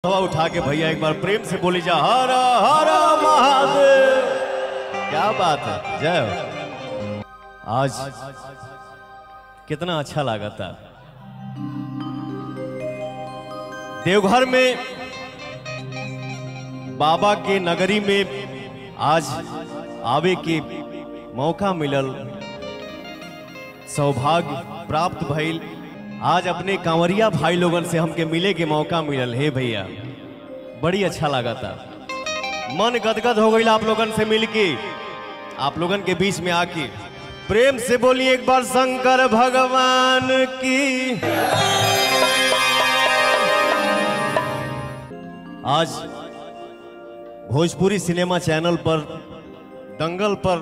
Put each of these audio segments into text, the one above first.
हवा उठा के भैया एक बार प्रेम से बोली जा हर हर महादेव। क्या बात है, जय हो। आज कितना अच्छा लगा था देवघर में, बाबा के नगरी में आज आवे के मौका मिलल, सौभाग्य प्राप्त भइल। आज अपने कांवरिया भाई लोगन से हमके मिले के मौका मिलल। हे भैया बड़ी अच्छा लगा था, मन गदगद हो गई आप लोगन से मिलके, आप लोगन के बीच में आके। प्रेम से बोलिए एक बार शंकर भगवान की। आज भोजपुरी सिनेमा चैनल पर दंगल पर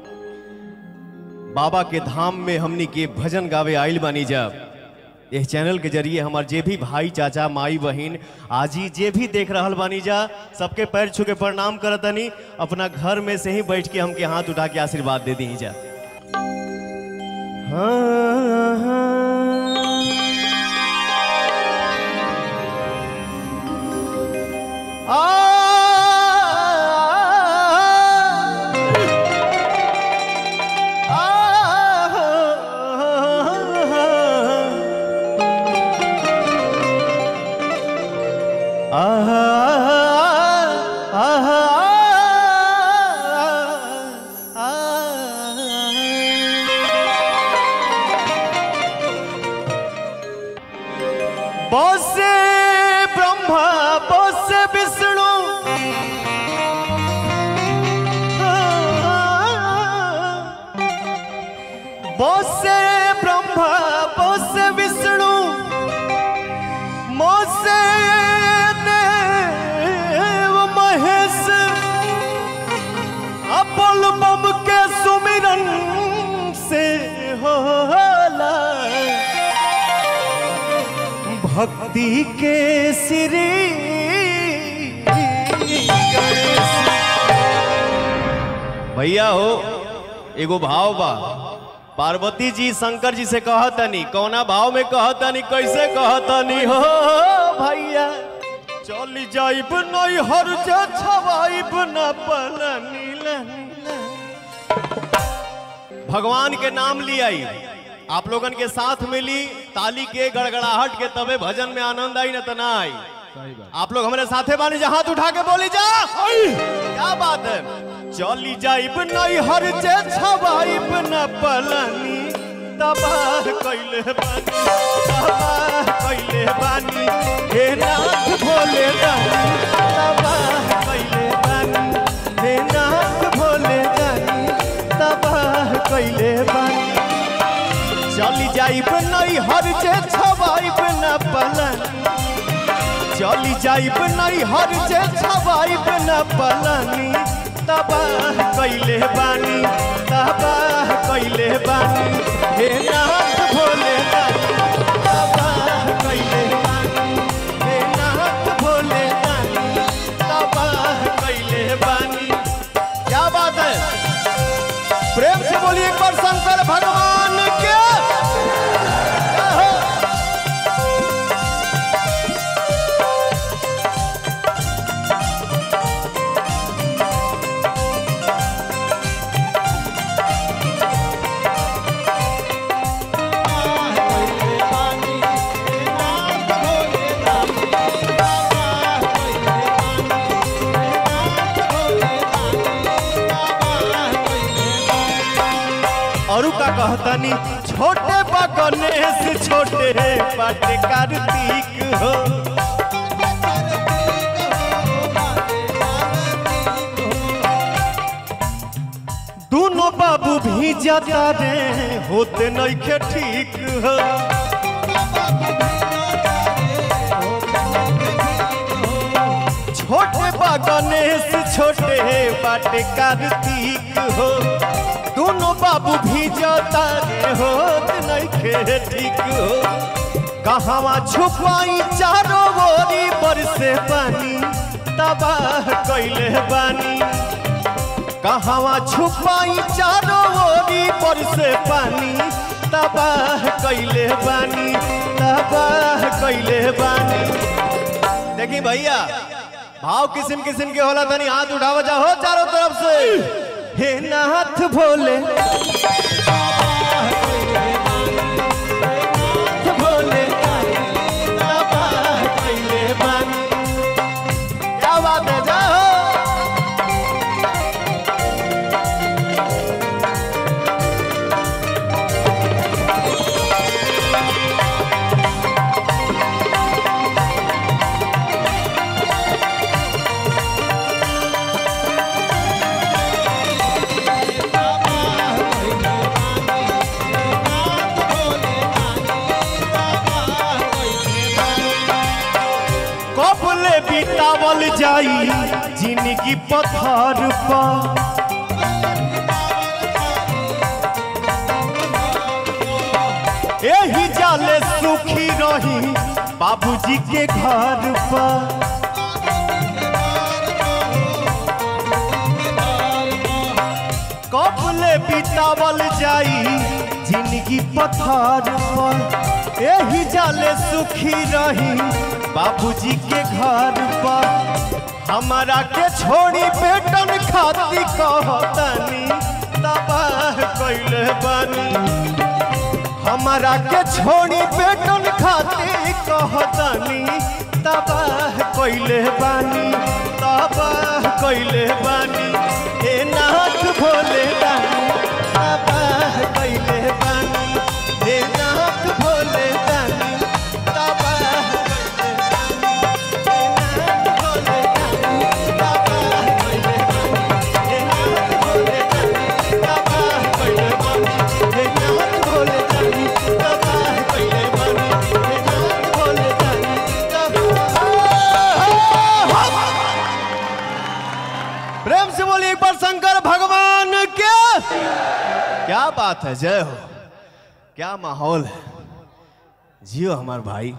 बाबा के धाम में हमनी के भजन गावे आइल बानी जा। इस चैनल के जरिए हमार जे भी भाई चाचा माई बहन आजी जे भी देख रहल बानी जा, सबके पैर छू के प्रणाम करतनी। अपना घर में से ही बैठ के हमके हाथ उठा के आशीर्वाद दे दी जा। बोसे ब्रह्मा बोसे विष्णु बोसे ब्रह्मा बोसे विष्णु मोसे देव महेश अपोल बम के सुमिरन से होला भक्ति के श्री भैया हो। एगो भाव बा, पार्वती जी शंकर जी से कहतनी, कौना भाव में कहतनी, कैसे कहतनी हो भैया। चली जाइब नहीं हर जा छवाइब न पलनी। भगवान के नाम लियाई, आप लोगन के साथ मिली, ताली के गड़गड़ाहट के तबे भजन में आनंद आई न तना आई। आप लोग हमारे साथे बानी जा, हाथ उठा के बोली जा। क्या बात है। चली जाइब नहीं हर जे छवाइब न पलनी, तबाह कैले बानी, तबाह कैले बानी। हे नाथ भोले दानी, तबाह कैले बानी। हे नाथ भोले दानी, तबाह कैले बानी। चली जाइब नहीं हर जे छवाइब न पलनी, चली जाइब नहीं हर जे छवाइब न पलनी। तबाह कैले बानी, तबाह कैले बानी। हे नाथ भोले दानी, तबाह कैले बानी। हे नाथ भोले दानी, तबाह कैले बानी। क्या बात है, प्रेम से बोलिए एक बार शंकर भगवान के। औरू का कहतनी, छोटे बा गणेश छोटे बाटे कार्तिक हो। दोनों बाबू भी जाता रे होते नइखे ठीक हो। छोटे बा गणेश छोटे बाटे कार्तिक हो। दोनों बाबू भी जाता रे होत नइखे ठीक हो। कहवा छुपाई चारों ओरी बरसे पानी, तबाह कैले बानी। कहवा छुपाई चारों ओरी बरसे पानी, तबाह कैले बानी, तबाह कैले बानी। देखी भैया भाव किस्म किस्म के होला तनी हाथ उठावा जा हो चारों तरफ से। हे नाथ भोले भोले क्या बात है जाओ। बितावल जाई जिंदगी पत्थर पर यही जाले सुखी रही बाबूजी के घर पर। कबले बितावल जाई जिंदगी पत्थर पर यही जाले सुखी रही बाबूजी के घर पर। हमारा के छोड़ी बेटन खाती कहतनी तबाह कइले बानी। हमारा के छोड़ी बेटन खाती कहतनी तबाह कइले बानी तबाह कइले बानी। हे नाथ भोले दानी तबाह कइले बानी। हे नाथ भोले दानी तबाह प्रेम से बोलिए एक बार शंकर भगवान के। क्या बात है, जय हो। क्या माहौल है, जियो हमारे भाई।